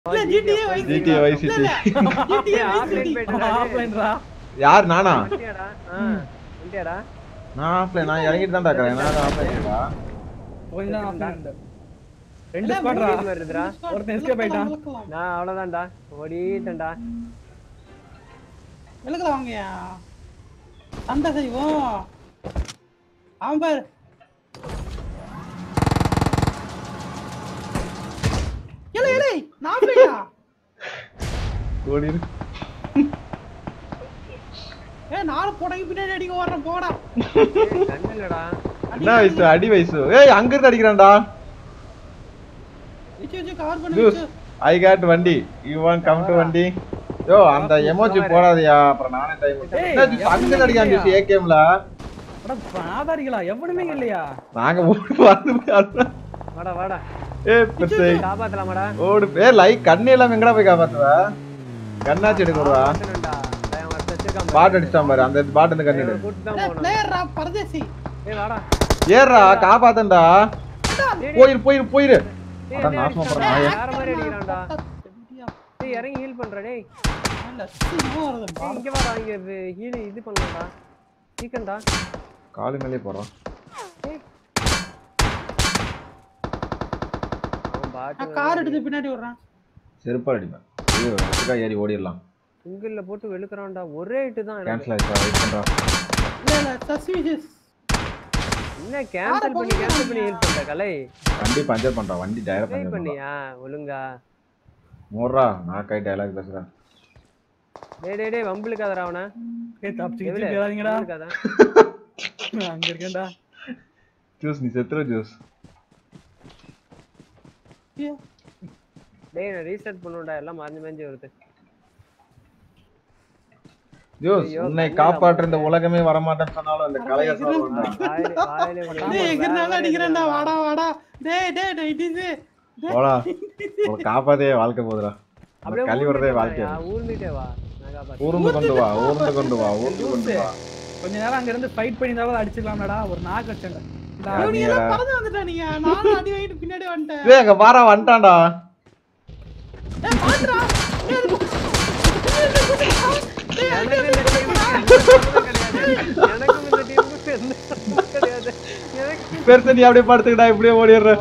இல்ல GTA Vice City ஆஃப்லைன்ரா யார் நானா வண்டியாடா வண்டியாடா நான் ஆஃப்லைன் நான் இறங்கிட்டு தான் இருக்கேன் நான் ஆஃப்லைன்டா கொஞ்சம் தான் ஆஃப்லைன் ரெண்டு ஸ்குவாட்ரா வருதுடா ஒருத்தன் எஸ்கேப் ஆயிட்டான் நான் அவ்வளவுதான்டா ஓடிட்டேன்டா விலகல வாங்கயா சண்டை செய்வோம் அவன் பாரு ஏலே ஏலே நான் போயா ஓடிரு நானும் போடங்க பின்னாடி அடிக்க வர்றேன் போடா கண்ணலடா என்ன வயசு அடி வயசு ஏய் அங்க இருந்து அடிக்கறான்டா இச்சு கவர் பண்ணு ஜூஸ் ஐ காட் வண்டி யூ வாண்ட் கம் டு வண்டி யோ அந்த எமோஜி போடாதயா அப்புறம் நானே டைம் என்ன ஜூஸ் அங்க இருந்து அடிக்கான் ஜூஸ் ஏகேம்ல அட பாதாரிகளா எவனுமே இல்லையா நாங்க ஓடி வந்து வாடா வாடா ஏய் பெருசே காப்பாத்தலாமாடா ஓடு லைக் கண்ணே எல்லாம் எங்கடா போய் காப்பாத்துவ கண்ணாச்சி எடுக்கறடா பாட் அடிச்சான் பாரு அந்த பாட் இந்த கண்ணு பிளேயர்ரா பரதேசி ஏய் வாடா ஏறா காப்பாத்தண்டா போயிரு அட நாசமா போறா வேற மாதிரி அடிக்கறான்டா டேய் இறங்கி ஹீல் பண்றா டேய் இல்ல சும்மா வரது இங்க வாடா இங்க ஹீல் இது பண்ணலாம்டா சீக்கண்டா காலு மேலே போறோம் அவன் பாட்டு நான் கார் எடுத்து பின்னாடி வர்றேன் செருப்பா அடிப்பேன் இது ஒட்டுக்கா ஏறி ஓடிடலாம் சிங்கிள்ல போட்டு வெளுக்கறான்டா ஒரே ஹிட் தான் கேன்சல் ஆயிடுச்சு வெயிட் பண்றா இல்ல சஸ்பீஷியஸ் என்ன கேன்சல் பண்ணி ஹீல் பண்ற கலை வண்டி பஞ்சர் பண்றான் வண்டி டயர் ட்ரை பஞ்சர் பண்ணியா ஒழுங்கா மோறா நாக்கை டயலாக் பேசுறேன் டேய் வம்பிளுக்காதடா அவன ஏய் தப்பிச்சு கேடாதீங்கடா வம்பிளுக்காத அங்க இருக்கேன்டா ஜூஸ் நீ செத்துற ஜூஸ் டேய் நான் ரீசெட் பண்ணுடா எல்லாம் மாஞ்சி வருது ஜூஸ் உன்னை காப்பாற்ற இந்த உலகமே வர மாட்டேன்னு சொன்னாலும் அந்த கலைய சொல்றேன்டா டேய் எங்கனால அடிக்கறேன்டா வாடா டேய் இட் இஸ் போடா உன்னை காப்பாதே வாழ்க்கை போதுடா அப்படியே கலி வரதே வாழ்க்கை ஊர்மிட்டே வா நான் காப்பாத்து ஊர்ந்து கொண்டு வா கொஞ்ச நேரம் அங்க இருந்து ஃபைட் பண்ணி தான் அடிச்சுக்கலாம்டா ஒரு நாக்கு வச்சேன்டா நீ எல்லாம் பறந்து வந்துட்ட நீங்க நான் அடி வாங்கிட்டு பின்னாடி வந்துட்டேன் டேய் அங்க பாரா வந்துட்டான்டா ஏய் பாத்துடா பெருசு நீ அப்படியே படுத்துக்கிட்டா இப்படியே ஓடிடுற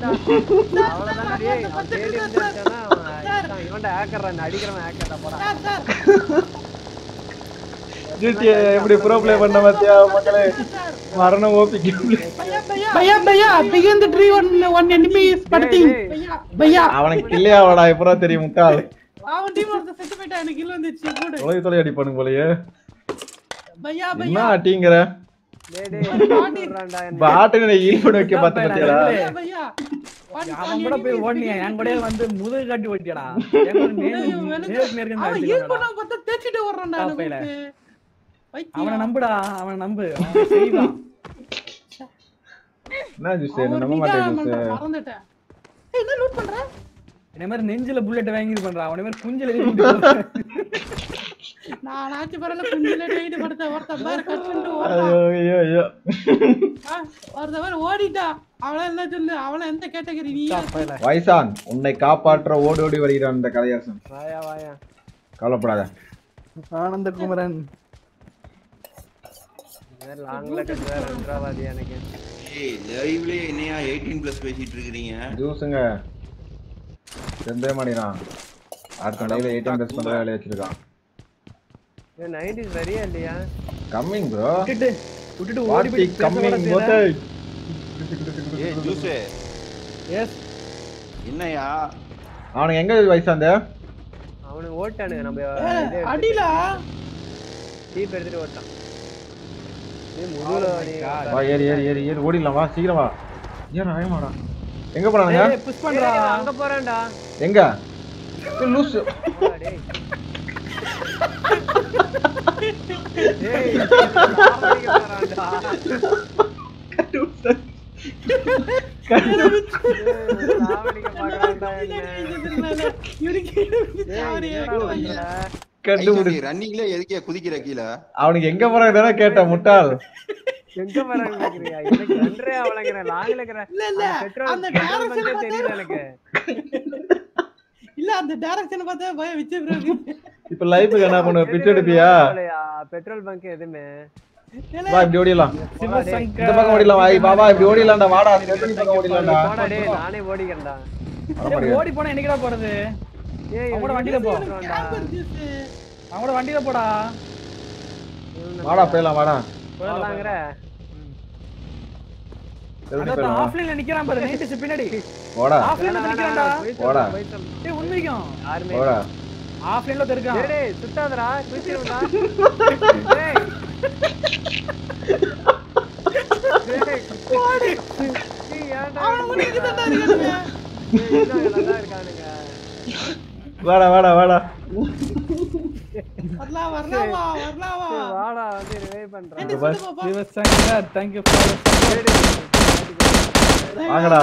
ஜிடிஏ எப்படி ப்ரோ ப்ளே பண்ண பாத்தியா மக்களே மரணம் ஓபி கேம் பையா begin the tree one enemy is spotting பையா அவனுக்கு கில்லே ஆவடா எப்பறா தெரியும் முட்டாள் அவன் டீம் ஒருத்த செத்து போய்ட்டா எனக்கு கில் வந்துச்சு போடு தொலை அடி பண்ணுங்க போலயே பையா என்ன அடிங்கற பாட்டுக்கு ஹீல் பண்ண வைக்க பாத்து பத்தியாடா பையா அவன் கூட போய் ஓடுனியா என் கூடயே வந்து முதுகு காட்டி ஓடிட்டியாடா நேருக்கு அவன் ஹீல் பண்ண பார்த்தா தேச்சிட்டு வர்றான்டா எனக்கு அவனை நம்புடா அவனை நம்பு அவன் செய்வான் என்ன ஜூஸ் நம்ப மாட்டேன் ஜூஸ் மறந்துட்டேன் ஏய் என்ன லூட் பண்ற இந்த மாதிரி நெஞ்சில புல்லட் வாங்கி பண்றா அவனே மாதிரி குஞ்சில ஏறி நான் ஆச்சு பரல குஞ்சில டைட் படுத்த ஒருத்த பார் கட்டண்டு ஐயோ ஒருத்த பார் ஓடிட்டா அவள என்ன சொல்லு அவள எந்த கேட்டகரி நீ வைசான் உன்னை காப்பாற்ற ஓடி வருகிறான் இந்த கலையரசன் வாயா கவலைப்படாத ஆனந்த குமரன் லாங்ல கட்டுற ரங்கராவாதி எனக்கு ஏய் லைவ்ல என்னையா 18+ பேசிட்டு இருக்கீங்க ஜூஸ்ங்க செந்தே மாடிறான் அடுத்த லைவ்ல 18+ பண்ற வேலைய வச்சிருக்கான் ஏ 90s சரியா இல்லையா கம்மிங் ப்ரோ விட்டுட்டு ஓடி போய் கம்மிங் போதே ஏய் ஜூஸ் எஸ் என்னையா அவனுக்கு எங்க வயசாந்த அவனுக்கு ஓட்டானுங்க நம்ம அடிலா டீப் எடுத்துட்டு ஓட்டான் ஏய் முதுல வா ஏறி ஓடிடலாம் வா சீக்கிரம் வா ஏன் ஆயமாடா எங்க போறானுங்க ஏய் புஷ் பண்றா அங்க போறான்டா எங்க லூஸ் டேய் ஏய் சாவடிக்க போறான்டா சாவடிக்க போறான்டா கண்டுபிடி ரன்னிங்ல எதுக்கே குதிக்கிற கீழ அவனுக்கு எங்க போறாங்க கேட்ட முட்டாள் எங்க போறாங்க கேக்குறியா எனக்கு ரன்றே அவளங்கற லாங்ல இருக்கற இல்ல பெட்ரோல் அந்த பங்க் தெரியல எனக்கு இல்ல அந்த டைரக்ஷன் பார்த்தா பயம் விச்சு ப்ரோ. இப்ப லைஃப்க்கு என்ன பண்ணுவ? பிச்சை எடுப்பியா? பெட்ரோல் பங்க் எதுமே வா இப்படி ஓடிடலாம். சிவசங்கர் இந்த பக்கம் ஓடிடலாம். வா வா இப்படி ஓடிடலாம்டா. வாடா ஸ்டெப்னி பக்கம் ஓடிடலாம்டா. போடா டேய் நானே ஓடிக்கிறேன்டா. ஓடி போனா என்னைக்குடா போறது? ஏய் அவங்களோட வண்டியில போ. Camper Juice. அவங்களோட வண்டியில போடா. வாடா போயிடலாம் வாடா. போலாங்கற அட ஆஃப்லைன்ல நிக்கறான் பாரு நைட் பின்னாடி. போடா ஆஃப்லைன்ல நிக்கறான்டா. போடா. ஏய் உண்மைக்கும் யாருமே போடா. ஆஃப்லைன்ல தெரிக்கான். டேய் சுத்தாதடா குச்சிடுடா. டேய் போடி. நீ ஏன்டா அவன முன்னிக்கு தண்டா இருக்கானுங்க. நல்லா இருக்கானுங்க. வாடா வாடா வாடா. வரலாம் வரலாமா வரலாமா. வாடா வந்து ரிவைவ் பண்றேன். ஏண்டி சுட்டு பாப்பா. சிவசங்கர் thank you for வாங்கடா.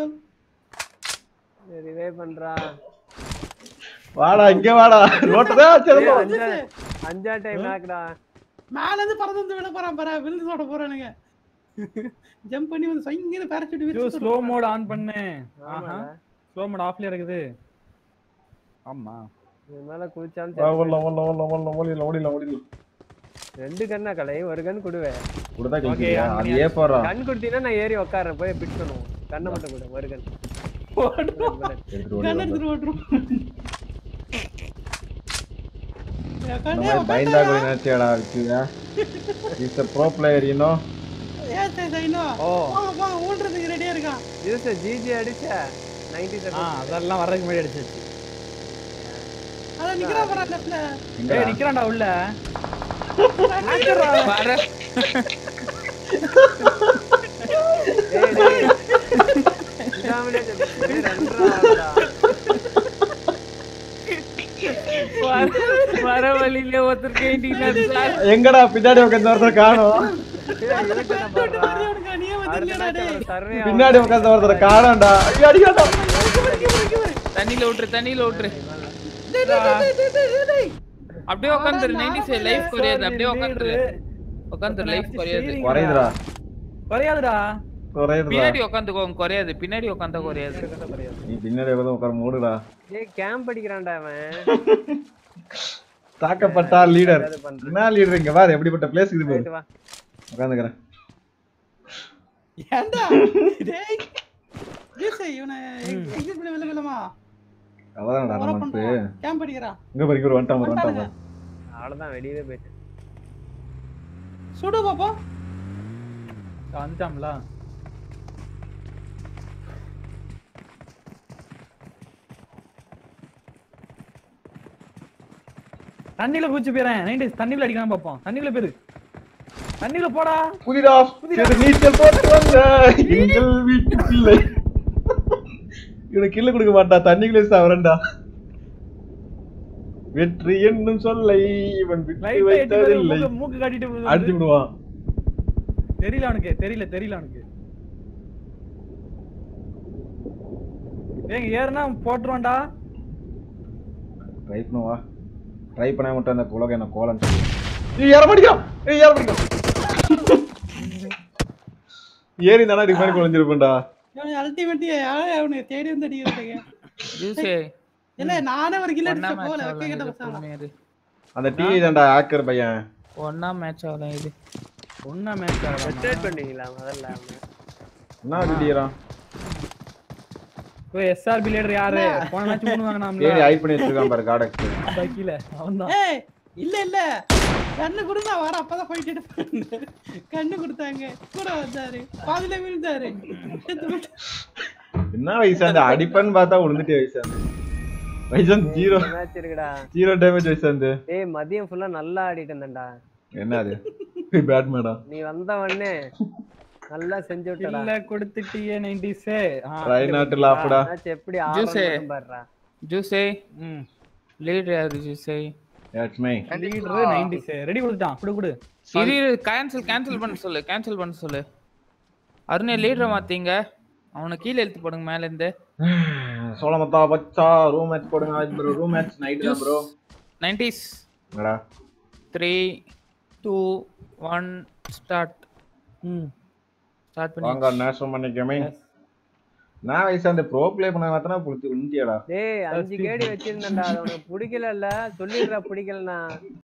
ரிவைவ் பண்றா. வாடா இங்க வாடா. ரோட்டதா செல்லும். அஞ்சா டைம் நாக்குடா. மேல இருந்து பறந்து வந்து விட போறான் பாரு. விழுந்து ஓட போறானுங்க. ஜம்ப் பண்ணி வந்து சைங்கன பாராசூட் யூ விரிச்சு. ஸ்லோ மோட் ஆன் பண்ணு. ஆமா ஸ்லோ மோட் ஆஃப்ல இருக்குது. ஆமா. இது மேல குச்சான் வா ஓடலாம். ரெண்டு கண்ணா கலை ஒரு கண் குடுவே. குடுதா கிளியா. அது ஏ போறா. கண் குடுத்தீனா நான் ஏறி உட்கார்றேன் போய் பிட் பண்ணுவோம். கண்ணை மட்டும் குடு ஒரு கண். கண்ண எடுத்து ஓடுறோம். நம்ம பயந்தா கூட நினைச்சேடா விக்கியா. Is a pro player you know. ஏய் சைனோ. வா ஓடுறதுக்கு ரெடியா இருக்கான். இது ஜிஜி அடிச்ச 90 செகண்ட். அதெல்லாம் வரதுக்கு முன்னாடி அடிச்சிச்சு. அத நிக்கறா பாரு லெஃப்ட்ல. ஏய் நிக்கறான்டா உள்ள. பாரு. டேய். இதாமலே ரெண்டரா. வர வழியில ஒருத்தர் கேட்டினா சார் எங்கடா பின்னாடி உட்கார்ந்து ஒருத்தர் காணோம். பின்னாடி உட்கார்ந்து ஒருத்தர் காணோம்டா. அடியாடா. தண்ணில விட்டுரு அப்படியே உட்காந்துரு. 90s லைஃப் குறையாது. அப்படியே உட்காந்துரு லைஃப் குறையாது. குறையுதுடா. குறையாதுடா. குறையுதுடா. பின்னாடி உட்காந்துக்கோ குறையாது. பின்னாடி உட்காந்தா குறையாது. நீ பின்னாடி உட்கார மூடுடா. டேய் கேம்ப் அடிக்கறான்டா அவன். தாக்கப்பட்டா லீடர். என்ன லீடர் இங்க பாரு எப்படிப்பட்ட பிளேஸ் இது பாரு. வா. உட்கார்ந்துக்கறேன். ஏண்டா டேய் ஜீஸ் இவனை எக்ஸிட் பண்ண விலகலமா. அவதானடா நமக்கு. கேம்ப் அடிக்கறா. இங்க பாரு இங்க வந்துட்டான் பாரு. அவ்வளவுதான் வெளியவே போயிடு. சுடு பாப்பா. வந்துட்டாம்ல. தண்ணில குச்சி போறேன். 90s தண்ணில அடிக்கலாம் பாப்போம். தண்ணில பேரு. தண்ணில போடா. குதிரா. இது நீச்சல் போட்டு வந்த எங்கள் வீட்டு பிள்ளை. இவனுக்கு கில்ல கொடுக்க மாட்டா. தண்ணிக்குள்ளே சாவறேன்டா. வெற்றி என்னும் சொல்லை இவன் விட்டு வைத்ததில்லை. மூக்கு காட்டிட்டு அடிச்சு விடுவான். தெரியல அவனுக்கு. ஏங்க ஏறுனா போட்டுருவான்டா. ட்ரை பண்ணுவா. ட்ரை பண்ண மட்டும் அந்த புலக என்ன கோலன் சொல்லு. ஏற மாட்டேங்கிறான். ஏறி தானே இதுக்கு மாதிரி குழஞ்சிருப்பேன்டா. இவன் அல்டிமேட் அவனுக்கு தேடி வந்து அடிக்கிறாங்க. ஜூஸே இல்ல நானே ஒரு கில் அடிச்ச போல வைக்க கேட்ட பசங்க. அந்த டிவி தான்டா ஹேக்கர் பையன். ஒண்ணா மேட்ச் ஆகலாம் இது. ஒண்ணா மேட்ச் ஆகலாம். ரெஸ்டார்ட் பண்ணீங்களா முதல்ல? என்ன அடிக்கிறான்? ஓ எஸ்ஆர்பி லீடர் யாரு? போன மேட்ச் 3 வாங்குனாம்ல. ஏறி ஹைட் பண்ணி வச்சிருக்கான் பாரு காடக்ஸ். பைக்கில அவன்தான். ஏய் இல்ல கண்ணு கொடுத்தா வர அப்பதான் போயிட்டு எடுப்பாங்க. கண்ணு கொடுத்தாங்க கூட வந்தாரு. பாதியில விழுந்தாரு. என்ன வயசாந்து அடிப்பன்னு பார்த்தா விழுந்துட்டே வயசாந்து. வயசாந்து 0 மேட்ச் இருக்குடா. 0 டேமேஜ் வயசாந்து. டேய் மதியம் ஃபுல்லா நல்லா ஆடிட்டு இருந்தேன்டா. என்ன அது? பேட்மேடா. நீ வந்தவனே நல்லா செஞ்சு விட்டடா. இல்ல கொடுத்துட்டியே 90s. ட்ரை நாட் லாப்டா. மேட்ச் எப்படி ஆடுறன்னு பாருடா. ஜூஸே லீடர் யாரு ஜூஸே? That's me. Leader 90s. Ready கொடுத்துட்டான். குடு. இது கேன்சல் பண்ண சொல்லு. அருணே லீடரை மாத்தீங்க. அவனை கீழே இழுத்து போடுங்க மேல இருந்து. சோளமத்தா பச்சா ரூம் மேட்ச் போடுங்க ப்ரோ. ரூம் மேட்ச் நைட் தான் ப்ரோ. 90s. என்னடா? 3 2 1 ஸ்டார்ட். ஸ்டார்ட் பண்ணி வாங்க நேஷனல் பண்ணிக்கமே. நான் வயசு அந்த ப்ரோ ப்ளே பண்ண பார்த்தனா புடிச்சு உண்டியடா. டேய் 5 கேடி வச்சிருந்தேன்டா அது உனக்கு பிடிக்கல இல்ல சொல்லிடுறா பிடிக்கலனா